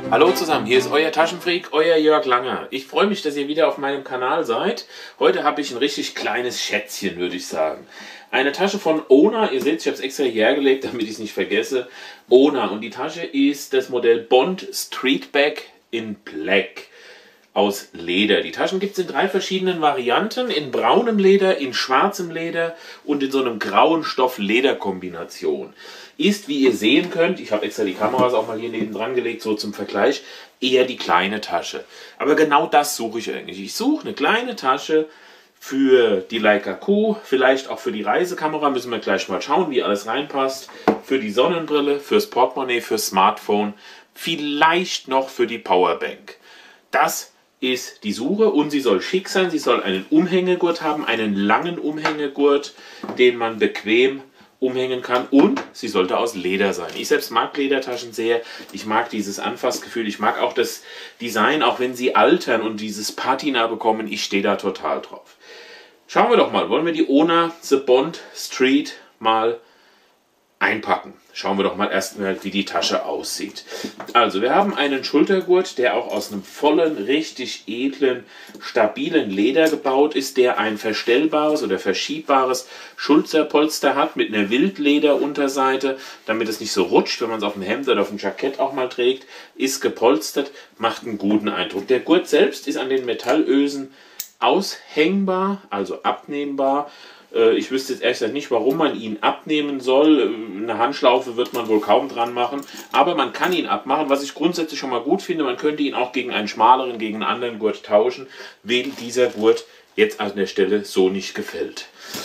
Hallo zusammen, hier ist euer Taschenfreak, euer Jörg Langer. Ich freue mich, dass ihr wieder auf meinem Kanal seid. Heute habe ich ein richtig kleines Schätzchen, würde ich sagen. Eine Tasche von Ona, ihr seht, ich habe es extra hierher gelegt, damit ich es nicht vergesse. Ona, und die Tasche ist das Modell Bond Street Bag in Black aus Leder. Die Taschen gibt es in 3 verschiedenen Varianten, in braunem Leder, in schwarzem Leder und in so einem grauen Stoff-Leder-Kombination. Ist, wie ihr sehen könnt, ich habe extra die Kameras auch mal hier neben dran gelegt, so zum Vergleich, eher die kleine Tasche. Aber genau das suche ich eigentlich. Ich suche eine kleine Tasche für die Leica Q, vielleicht auch für die Reisekamera, müssen wir gleich mal schauen, wie alles reinpasst, für die Sonnenbrille, fürs Portemonnaie, fürs Smartphone, vielleicht noch für die Powerbank. Das ist die Suche und sie soll schick sein, sie soll einen Umhängegurt haben, einen langen Umhängegurt, den man bequem umhängen kann, und sie sollte aus Leder sein. Ich selbst mag Ledertaschen sehr, ich mag dieses Anfassgefühl, ich mag auch das Design, auch wenn sie altern und dieses Patina bekommen, ich stehe da total drauf. Schauen wir doch mal, wollen wir die Ona The Bond Street mal einpacken. Schauen wir doch mal erstmal, wie die Tasche aussieht. Also, wir haben einen Schultergurt, der auch aus einem vollen, richtig edlen, stabilen Leder gebaut ist, der ein verstellbares oder verschiebbares Schulterpolster hat mit einer Wildlederunterseite, damit es nicht so rutscht, wenn man es auf dem Hemd oder auf dem Jackett auch mal trägt, ist gepolstert, macht einen guten Eindruck. Der Gurt selbst ist an den Metallösen aushängbar, also abnehmbar. Ich wüsste jetzt ehrlich gesagt nicht, warum man ihn abnehmen soll. Eine Handschlaufe wird man wohl kaum dran machen, aber man kann ihn abmachen, was ich grundsätzlich schon mal gut finde. Man könnte ihn auch gegen einen schmaleren, gegen einen anderen Gurt tauschen, wenn dieser Gurt jetzt an der Stelle so nicht gefällt.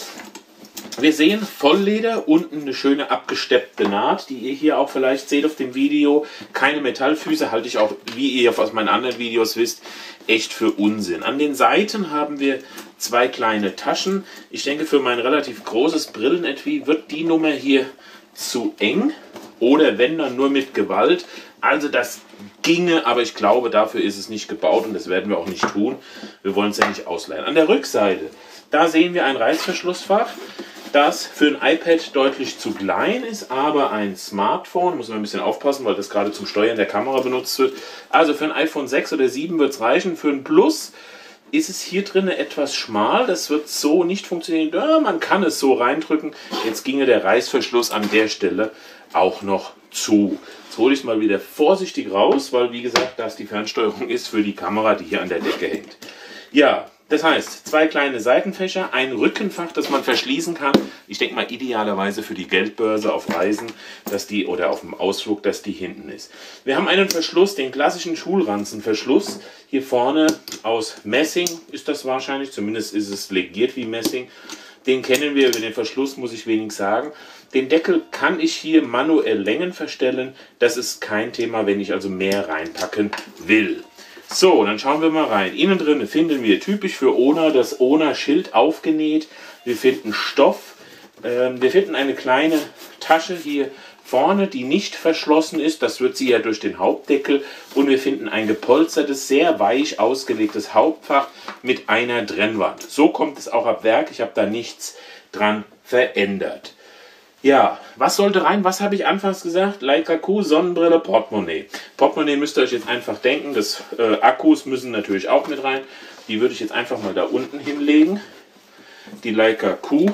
Wir sehen Vollleder, unten eine schöne abgesteppte Naht, die ihr hier auch vielleicht seht auf dem Video. Keine Metallfüße, halte ich auch, wie ihr aus meinen anderen Videos wisst, echt für Unsinn. An den Seiten haben wir 2 kleine Taschen. Ich denke, für mein relativ großes Brillenetui wird die Nummer hier zu eng oder wenn dann nur mit Gewalt. Also das ginge, aber ich glaube, dafür ist es nicht gebaut und das werden wir auch nicht tun. Wir wollen es ja nicht ausleihen. An der Rückseite, da sehen wir ein Reißverschlussfach, das für ein iPad deutlich zu klein ist, aber ein Smartphone, muss man ein bisschen aufpassen, weil das gerade zum Steuern der Kamera benutzt wird. Also für ein iPhone 6 oder 7 wird es reichen. Für ein Plus ist es hier drin etwas schmal. Das wird so nicht funktionieren. Ja, man kann es so reindrücken. Jetzt ginge der Reißverschluss an der Stelle auch noch zu. Jetzt hole ich es mal wieder vorsichtig raus, weil wie gesagt, das die Fernsteuerung ist für die Kamera, die hier an der Decke hängt. Ja, das heißt, 2 kleine Seitenfächer, ein Rückenfach, das man verschließen kann. Ich denke mal idealerweise für die Geldbörse auf Reisen, dass die oder auf dem Ausflug, dass die hinten ist. Wir haben einen Verschluss, den klassischen Schulranzenverschluss. Hier vorne aus Messing ist das wahrscheinlich, zumindest ist es legiert wie Messing. Den kennen wir, über den Verschluss muss ich wenig sagen. Den Deckel kann ich hier manuell Längen verstellen. Das ist kein Thema, wenn ich also mehr reinpacken will. So, dann schauen wir mal rein. Innen drin finden wir typisch für Ona das Ona-Schild aufgenäht. Wir finden Stoff. Wir finden eine kleine Tasche hier vorne, die nicht verschlossen ist. Das wird sie ja durch den Hauptdeckel. Und wir finden ein gepolstertes, sehr weich ausgelegtes Hauptfach mit einer Trennwand. So kommt es auch ab Werk. Ich habe da nichts dran verändert. Ja, was sollte rein? Was habe ich anfangs gesagt? Leica Q, Sonnenbrille, Portemonnaie. Portemonnaie müsst ihr euch jetzt einfach denken. Das Akkus müssen natürlich auch mit rein. Die würde ich jetzt einfach mal da unten hinlegen. Die Leica Q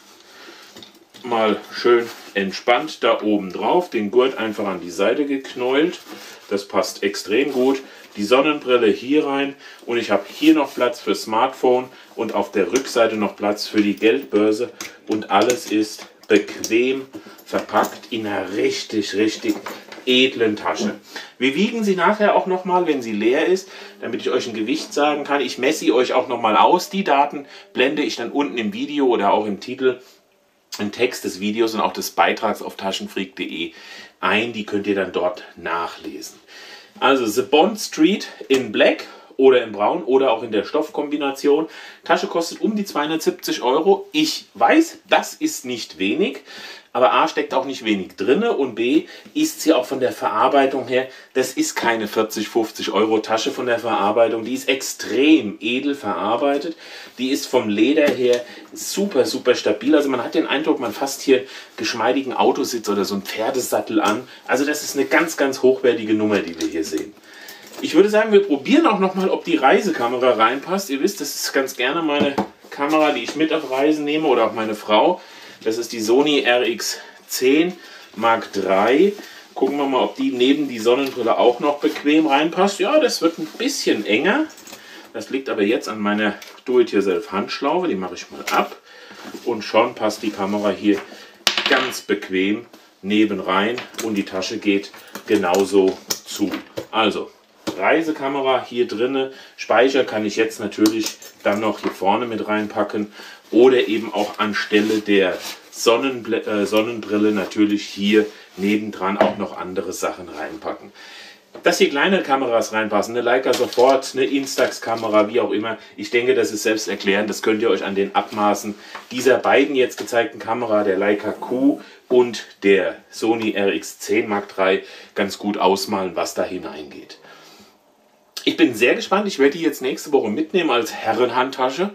mal schön entspannt da oben drauf. Den Gurt einfach an die Seite geknäult. Das passt extrem gut. Die Sonnenbrille hier rein. Und ich habe hier noch Platz für Smartphone und auf der Rückseite noch Platz für die Geldbörse. Und alles ist bequem verpackt in einer richtig edlen Tasche. Wir wiegen sie nachher auch nochmal, wenn sie leer ist, damit ich euch ein Gewicht sagen kann. Ich messe sie euch auch nochmal aus. Die Daten blende ich dann unten im Video oder auch im Titel, im Text des Videos und auch des Beitrags auf taschenfreak.de ein. Die könnt ihr dann dort nachlesen. Also The Bond Street in Black, oder in Braun oder auch in der Stoffkombination. Tasche kostet um die 270 €. Ich weiß, das ist nicht wenig, aber A, steckt auch nicht wenig drin und B, ist sie auch von der Verarbeitung her, das ist keine 40, 50 € Tasche von der Verarbeitung, die ist extrem edel verarbeitet, die ist vom Leder her super, super stabil, also man hat den Eindruck, man fasst hier geschmeidigen Autositz oder so einen Pferdesattel an, also das ist eine ganz, ganz hochwertige Nummer, die wir hier sehen. Ich würde sagen, wir probieren auch nochmal, ob die Reisekamera reinpasst. Ihr wisst, das ist ganz gerne meine Kamera, die ich mit auf Reisen nehme oder auch meine Frau. Das ist die Sony RX10 Mark III. Gucken wir mal, ob die neben die Sonnenbrille auch noch bequem reinpasst. Ja, das wird ein bisschen enger. Das liegt aber jetzt an meiner Do-it-yourself-Handschlaufe. Die mache ich mal ab. Und schon passt die Kamera hier ganz bequem neben rein. Und die Tasche geht genauso zu. Also, Reisekamera hier drinne. Speicher kann ich jetzt natürlich dann noch hier vorne mit reinpacken. Oder eben auch anstelle der Sonnenbrille natürlich hier nebendran auch noch andere Sachen reinpacken. Dass hier kleine Kameras reinpassen, eine Leica Sofort, eine Instax-Kamera, wie auch immer, ich denke, das ist selbst erklärend, das könnt ihr euch an den Abmaßen dieser beiden jetzt gezeigten Kamera, der Leica Q und der Sony RX10 Mark III, ganz gut ausmalen, was da hineingeht. Ich bin sehr gespannt, ich werde die jetzt nächste Woche mitnehmen als Herrenhandtasche.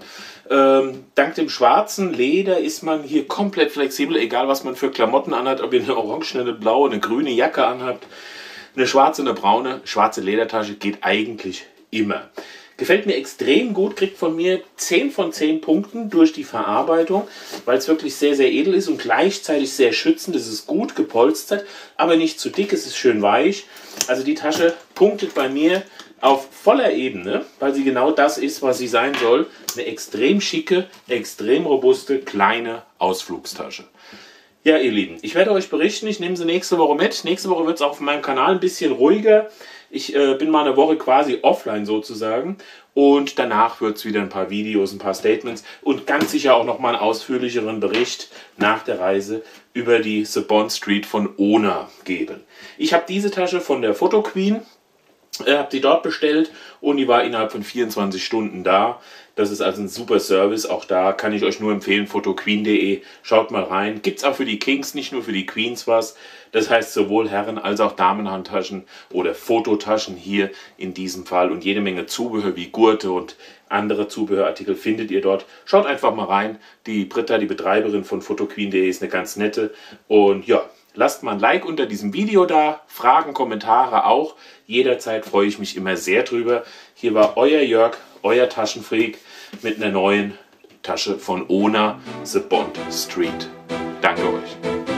Dank dem schwarzen Leder ist man hier komplett flexibel, egal was man für Klamotten anhat, ob ihr eine orange, eine blaue, eine grüne Jacke anhabt, eine schwarze, eine braune, schwarze Ledertasche geht eigentlich immer. Gefällt mir extrem gut, kriegt von mir 10 von 10 Punkten durch die Verarbeitung, weil es wirklich sehr, sehr edel ist und gleichzeitig sehr schützend. Es ist gut gepolstert, aber nicht zu dick, es ist schön weich. Also die Tasche punktet bei mir auf voller Ebene, weil sie genau das ist, was sie sein soll. Eine extrem schicke, extrem robuste, kleine Ausflugstasche. Ja, ihr Lieben, ich werde euch berichten, ich nehme sie nächste Woche mit. Nächste Woche wird es auf meinem Kanal ein bisschen ruhiger. Ich bin mal eine Woche quasi offline sozusagen. Und danach wird es wieder ein paar Videos, ein paar Statements und ganz sicher auch nochmal einen ausführlicheren Bericht nach der Reise über die The Bond Street von Ona geben. Ich habe diese Tasche von der Photo Queen. Habe die dort bestellt und die war innerhalb von 24 Stunden da. Das ist also ein super Service. Auch da kann ich euch nur empfehlen, photoqueen.de. Schaut mal rein. Gibt es auch für die Kings, nicht nur für die Queens was. Das heißt sowohl Herren- als auch Damenhandtaschen oder Fototaschen hier in diesem Fall. Und jede Menge Zubehör wie Gurte und andere Zubehörartikel findet ihr dort. Schaut einfach mal rein. Die Britta, die Betreiberin von photoqueen.de, ist eine ganz nette. Und ja, lasst mal ein Like unter diesem Video da, Fragen, Kommentare auch. Jederzeit freue ich mich immer sehr drüber. Hier war euer Jörg, euer Taschenfreak mit einer neuen Tasche von Ona, The Bond Street. Danke euch.